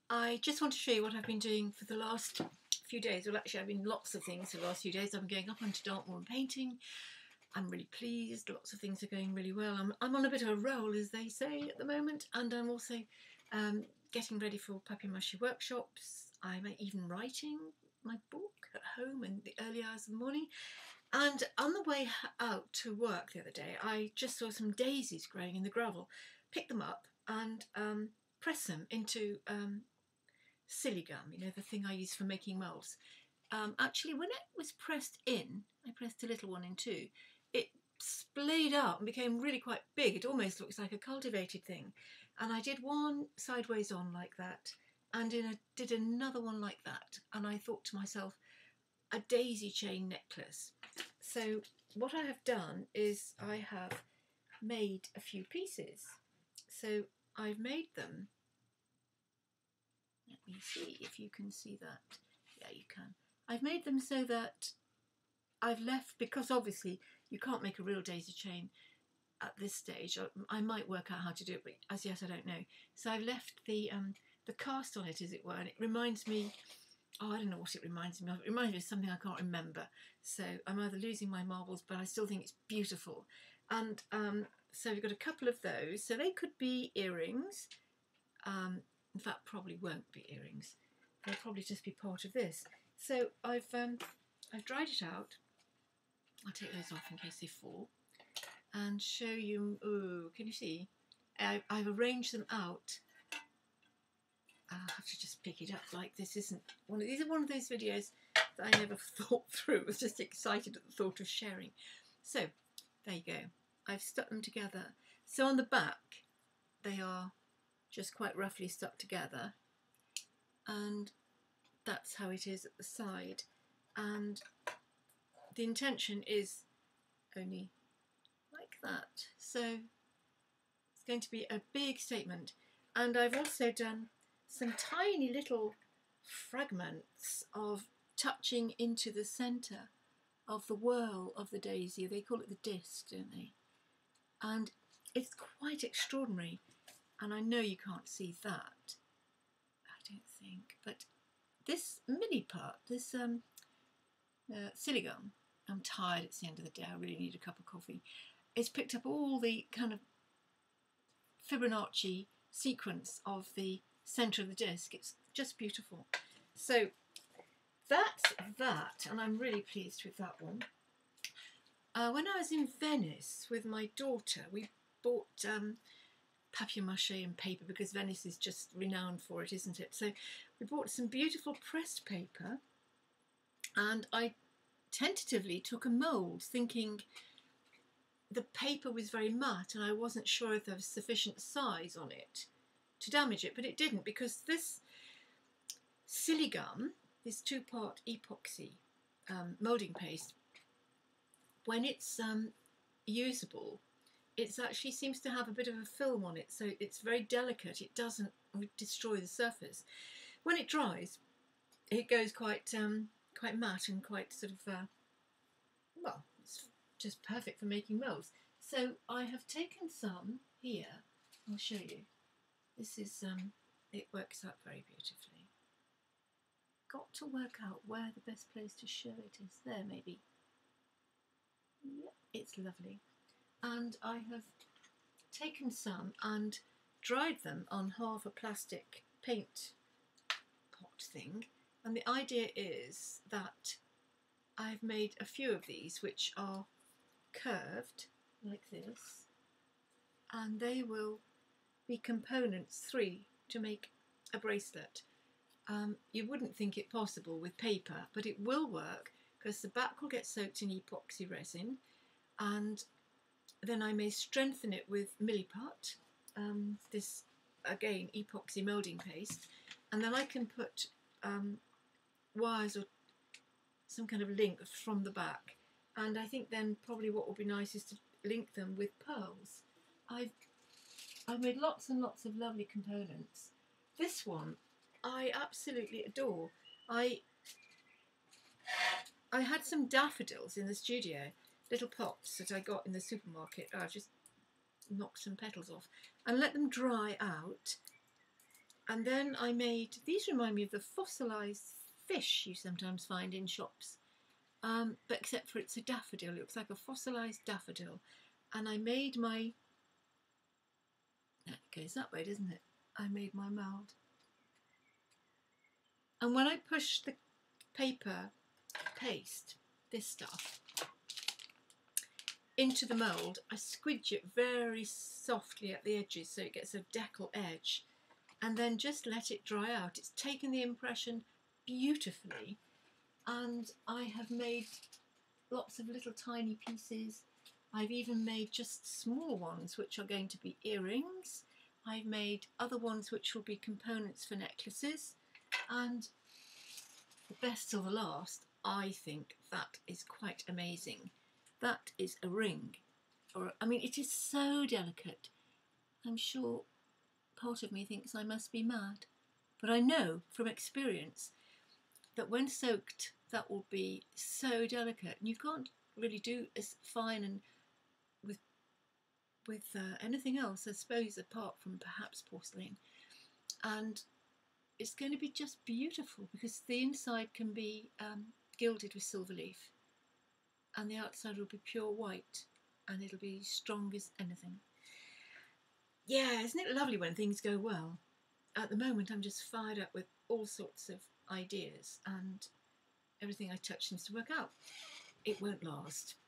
I just want to show you what I've been doing for the last few days. Well, actually, I've been lots of things for the last few days. I'm going up onto Dartmoor and painting. I'm really pleased. Lots of things are going really well. I'm on a bit of a roll, as they say, at the moment. And I'm also getting ready for Paper-Mache workshops. I'm even writing my book at home in the early hours of the morning. And on the way out to work the other day, I just saw some daisies growing in the gravel. Picked them up and pressed them into Siligum, you know, the thing I use for making moulds. Actually, when it was pressed in, I pressed a little one in too, it splayed out and became really quite big. It almost looks like a cultivated thing. And I did one sideways on like that, and did another one like that. And I thought to myself, a daisy chain necklace. So what I have done is I have made a few pieces. So I've made them. Let me see if you can see that. Yeah, you can. I've made them so that I've left, because obviously you can't make a real daisy chain at this stage. I might work out how to do it, but as yet I don't know. So I've left the cast on it, as it were, and it reminds me, oh, I don't know what it reminds me of. It reminds me of something I can't remember. So I'm either losing my marbles, but I still think it's beautiful. And so we've got a couple of those. So they could be earrings. In fact, probably won't be earrings. They'll probably just be part of this. So I've dried it out. I'll take those off in case they fall and show you. Oh, can you see? I've arranged them out. I'll have to just pick it up like this. These are one of those videos that I never thought through. I was just excited at the thought of sharing. So there you go. I've stuck them together. So on the back, they are just quite roughly stuck together, and that's how it is at the side. And the intention is only like that. So it's going to be a big statement. And I've also done some tiny little fragments of touching into the centre of the whorl of the daisy. They call it the disc, don't they? And it's quite extraordinary. And I know you can't see that, I don't think, but this mini part, this Siligum, I'm tired, it's the end of the day, I really need a cup of coffee. It's picked up all the kind of Fibonacci sequence of the centre of the disc. It's just beautiful. So that's that, and I'm really pleased with that one. When I was in Venice with my daughter, we bought papier-mâche and paper, because Venice is just renowned for it, isn't it? So we bought some beautiful pressed paper, and I tentatively took a mould, thinking the paper was very matte and I wasn't sure if there was sufficient size on it to damage it, but it didn't, because this Siligum, this 2-part epoxy moulding paste, when it's usable, it actually seems to have a bit of a film on it, so it's very delicate. It doesn't destroy the surface. When it dries, it goes quite matte and quite sort of well, it's just perfect for making moulds. So I have taken some here. I'll show you. This is it works out very beautifully. Got to work out where the best place to show it is. There, maybe. Yep, it's lovely. And I have taken some and dried them on half a plastic paint pot thing. And the idea is that I've made a few of these which are curved like this, and they will be components 3 to make a bracelet. You wouldn't think it possible with paper, but it will work, because the back will get soaked in epoxy resin, and then I may strengthen it with Milliput, this again epoxy moulding paste, and then I can put wires or some kind of link from the back, and I think then probably what would be nice is to link them with pearls. I've made lots and lots of lovely components. This one I absolutely adore. I had some daffodils in the studio, little pots that I got in the supermarket. I've just knocked some petals off and let them dry out. And then I made, these remind me of the fossilised fish you sometimes find in shops, but except for it's a daffodil. It looks like a fossilised daffodil. And I made my, that goes that way, doesn't it? I made my mould. And when I push the paper paste, this stuff, into the mould, I squidge it very softly at the edges so it gets a deckle edge, and then just let it dry out. It's taken the impression beautifully, and I have made lots of little tiny pieces. I've even made just small ones which are going to be earrings. I've made other ones which will be components for necklaces, and the best till the last, I think that is quite amazing. That is a ring, or I mean, it is so delicate. I'm sure part of me thinks I must be mad, but I know from experience that when soaked, that will be so delicate, and you can't really do as fine and with anything else, I suppose, apart from perhaps porcelain. And it's going to be just beautiful because the inside can be gilded with silver leaf, and the outside will be pure white, and it'll be strong as anything. Yeah, isn't it lovely when things go well? At the moment, I'm just fired up with all sorts of ideas, and everything I touch seems to work out. It won't last.